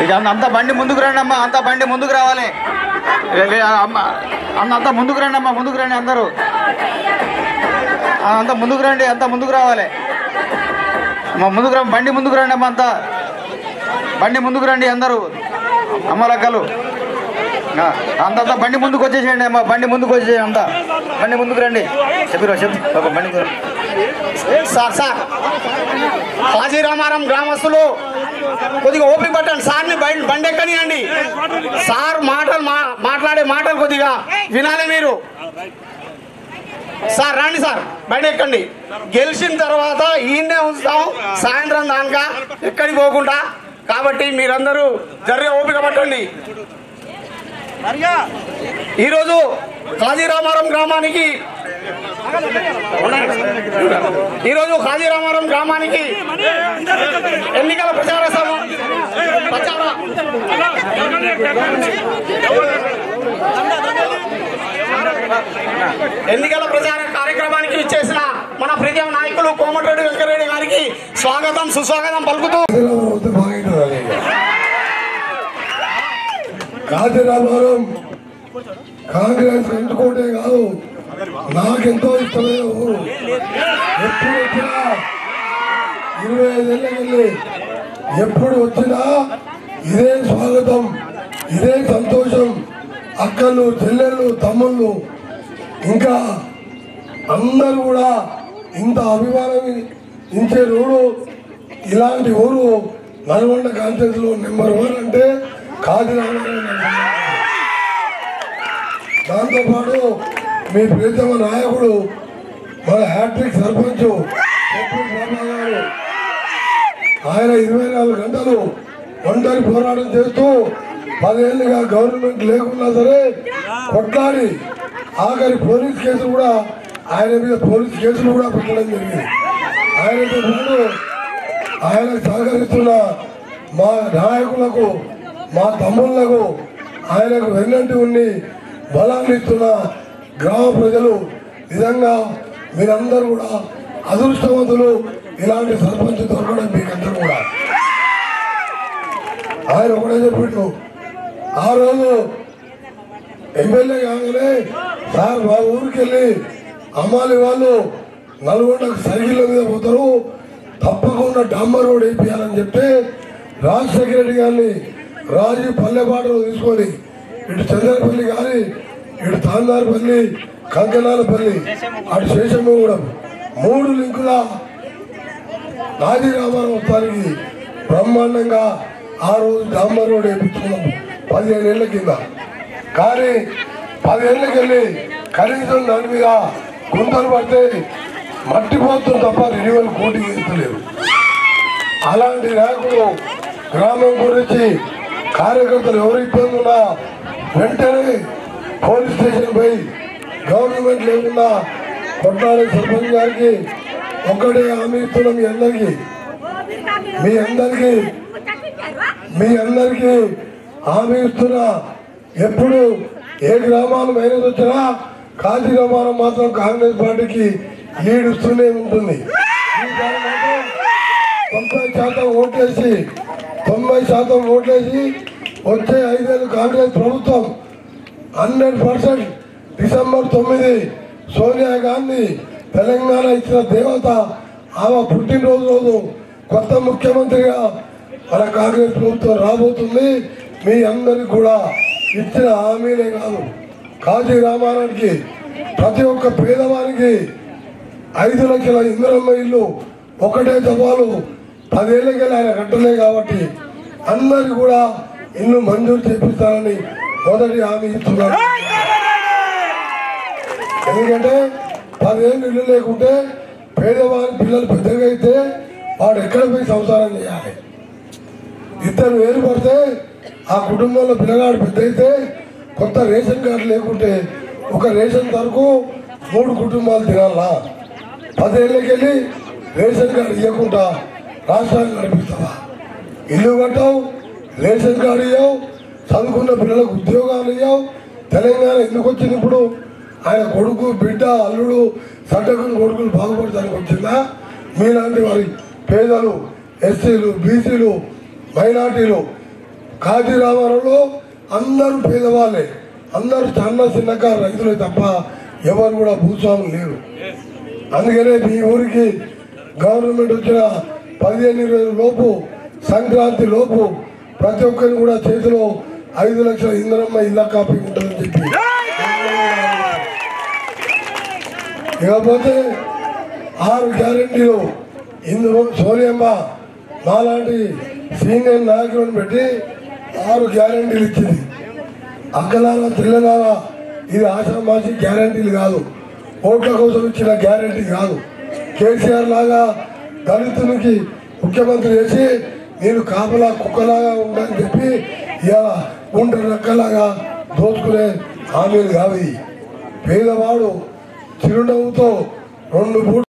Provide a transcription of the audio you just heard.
అంతా బండి ముందుకు రండి అమ్మా, అంతా బండి ముందుకు రావాలి. అంతా ముందుకు రండి అమ్మా, ముందుకు రండి అందరూ, అంతా ముందుకు రండి, అంతా ముందుకు రావాలి అమ్మా, ముందుకు రండి, బండి ముందుకు రండి అమ్మా, అంతా బండి ముందుకు రండి అందరూ అమ్మ లెక్కలు. అంతా బండి ముందుకు వచ్చేసేయండి అమ్మా, బండి ముందుకు వచ్చేసేయండి, అంతా బండి ముందుకు రండి. చెప్పు బండి సార్ హాజీరామారం గ్రామస్తులు కొద్దిగా ఓపిక పట్టండి, సార్ని బండి ఎక్కనియండి. సార్ మాట్లాడే మాటలు కొద్దిగా వినాలి మీరు. సార్ రండి సార్, బండి ఎక్కండి. గెలిచిన తర్వాత ఈయనే ఉంచుతాం సాయంత్రం దానికా, ఎక్కడికి పోకుండా. కాబట్టి మీరందరూ జరిగే ఓపిక పట్టండి. ఈరోజు హాజీరామారం గ్రామానికి ఎన్నికల ప్రచార కార్యక్రమానికి ఇచ్చేసిన మన ప్రీతిమ నాయకులు కోమటిరెడ్డి వెంకటరెడ్డి గారికి స్వాగతం సుస్వాగతం పలుకుతూ, హాజీరామారం కాంగ్రెస్ ఎంచుకోవటే కాదు, నాకెంతో ఇష్టమైన ఊరు. ఎప్పుడు వచ్చినా 25 ఏళ్ళకెళ్ళి ఎప్పుడు వచ్చినా ఇదే స్వాగతం, ఇదే సంతోషం. అక్కలు, చెల్లెళ్ళు, తమ్ముళ్ళు ఇంకా అందరూ కూడా ఇంత అభిమానం ఇచ్చే ఊరు. ఇలాంటి ఊరు నల్గొండ కాన్ఫరెన్స్ లో నెంబర్ 1 అంటే హాజీరామారం. దాంతోపాటు మీ ప్రీతమ నాయకుడు మన హ్యాట్రిక్ సర్పంచ్ గారు, ఆయన 24 గంటలు ఒంటరి పోరాటం చేస్తూ 10 ఏళ్ళుగా గవర్నమెంట్ లేకున్నా సరే కొట్లాడి ఆఖరి పోలీస్ కేసులు కూడా ఆయన మీద పెట్టడం జరిగింది. ఆయనతో పాటు ఆయనకు సహకరిస్తున్న మా నాయకులకు, మా తమ్ముళ్లకు, ఆయనకు వెన్నంటి ఉండి బలాన్ని ఇస్తున్న గ్రామ ప్రజలు, నిజంగా మీరందరూ కూడా అదృష్టవంతులు. ఇలాంటి సర్పంచ్ దొరకడం మీకందరూ కూడా. ఆయన ఒకటే చెప్పిండు, ఆ రోజు ఎమ్మెల్యే కాగానే సార్ మా ఊరికి వెళ్ళి అమ్మాలి వాళ్ళు నల్గొండకు సైకిళ్ళ మీద పోతారు, తప్పకుండా డాంబర్ రోడ్ వేయించాలని చెప్తే రాజశేఖర రెడ్డి గారిని రాజు పల్లెపాటలో తీసుకొని ఇటు చంద్రపల్లి కానీ, ఇటు తాందారపల్లి, కంకనాలపల్లి, అటు శేషమగూడెం 3 లింకుల హాజీరామారం వస్తానికి బ్రహ్మాండంగా ఆ రోజు డాంబర్ రోడ్ వేయించుకున్నాం 15 ఏళ్ల కింద. కానీ 10 ఏళ్ళకెళ్ళి కనీసం దాని మీద గుంతలు పడితే మట్టిపోతుంది తప్ప రెన్యువల్ కోటి చేస్తలేరు. అలాంటి నాయకుడు గ్రామం గురించి కార్యకర్తలు ఎవరు ఇబ్బంది ఉన్నా వెంటనే పోలీస్ స్టేషన్ పోయి గవర్నమెంట్ లేకుండా కొట్టాలి. సర్పంచ్ గారికి ఒక్కటే హామీ ఇస్తున్నాం, మీ అందరికీ హామీ ఇస్తున్నా. ఎప్పుడు ఏ గ్రామాలు మైనస్ వచ్చినా హాజీరామారం మాత్రం కాంగ్రెస్ పార్టీకి లీడ్ ఇస్తూనే ఉంటుంది. 90% ఓట్లేసి వచ్చే 5 ఏళ్ళు కాంగ్రెస్ ప్రభుత్వం 100% డిసెంబర్ 9 సోనియా గాంధీ తెలంగాణ ఇచ్చిన దేవత, ఆమె పుట్టినరోజు రోజు కొత్త ముఖ్యమంత్రిగా మన కాంగ్రెస్ ప్రభుత్వం రాబోతుంది. మీ అందరికి కూడా ఇచ్చిన హామీలే కాదు, హాజీరామారానికి ప్రతి ఒక్క పేదవానికి 5 లక్షల ఇందిరమ్మ ఇల్లు ఒకటే సవాలు 10 ఏళ్ళకెళ్ళి ఆయన కట్టలే కాబట్టి అందరికి కూడా ఇల్లు మంజూరు చేపిస్తారని మొదటి హామీ ఇస్తున్నారు. ఎందుకంటే 10 ఏళ్ళు ఇల్లు లేకుంటే పేదవారి పిల్లలు పెద్దగా అయితే వాడు ఎక్కడ పోయి సంసారం చేయాలి. 2 వేలు పడితే ఆ కుటుంబంలో పిల్లగాడు పెద్ద అయితే కొత్త రేషన్ కార్డు లేకుంటే ఒక రేషన్ ధరకు 3 కుటుంబాలు తినాలా? 10 ఏళ్ళకెళ్ళి రేషన్ కార్డు ఇవ్వకుండా రాష్ట్రాన్ని నడిపిస్తావా? ఇల్లు కట్టావు, రేషన్ కార్డు ఇవ్వవు, చదువుకున్న పిల్లలకు ఉద్యోగాలు ఇవ్వవు. తెలంగాణ ఎందుకు వచ్చింది? ఇప్పుడు ఆయన కొడుకు, బిడ్డ, అల్లుడు, సంతకులు కొడుకులు బాగుపడటానికి వచ్చిందా? మీలాంటి వారి పేదలు, ఎస్సీలు, బీసీలు, మైనార్టీలు కాటి రామారంలో అందరూ పేదవాళ్ళే, అందరూ చిన్నకారు రైతులే తప్ప ఎవరు కూడా భూస్వాములు లేరు. అందుకనే మీ ఊరికి గవర్నమెంట్ వచ్చిన 15-20 లోపు సంక్రాంతి లోపు ప్రతి ఒక్కరిని కూడా చేతిలో 5 లక్షల ఇంధనమ్మ ఇళ్ళ కాపీ ఉంటుందని చెప్పి, ఇకపోతే 6 గ్యారెంటీలు ఇందులో సోనియమ్మ మాలాంటి సీనియర్ నాయకులను పెట్టి 6 గ్యారెంటీలు ఇచ్చింది. అక్కలాల తెల్లలాల ఇది ఆషామాషి గ్యారెంటీలు కాదు, ఓట్ల కోసం ఇచ్చిన గ్యారెంటీ కాదు. కేసీఆర్ లాగా దళితునికి ముఖ్యమంత్రి చేసి నేను కాపలా కుక్కలాగా ఉండని చెప్పి ఇలా గుంట రక్కలాగా దోచుకునే హామీలు కావు. పేదవాడు చిరునవ్వుతో 2